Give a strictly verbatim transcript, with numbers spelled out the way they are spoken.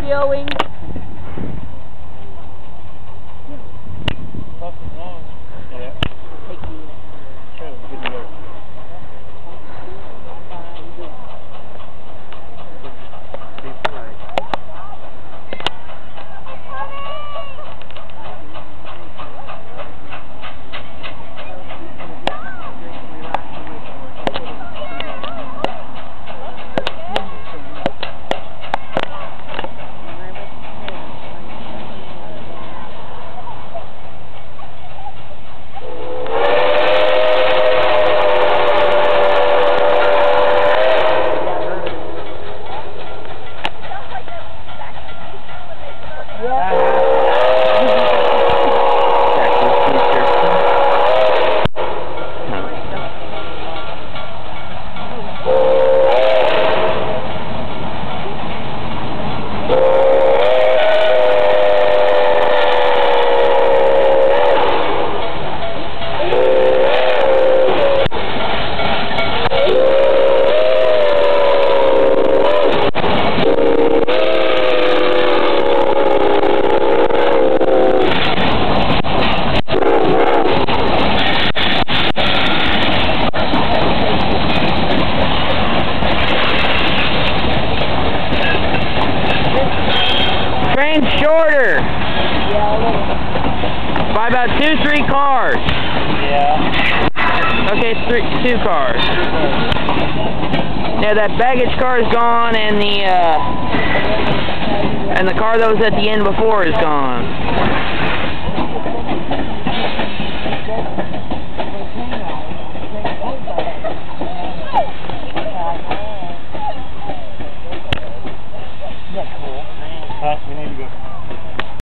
videoing. Something wrong. Yeah. Take you. Try to video. Be polite. Shorter. By about two, three cars. Yeah. Okay, three, two cars. Yeah, that baggage car is gone, and the uh, and the car that was at the end before is gone. Huh? We need to go.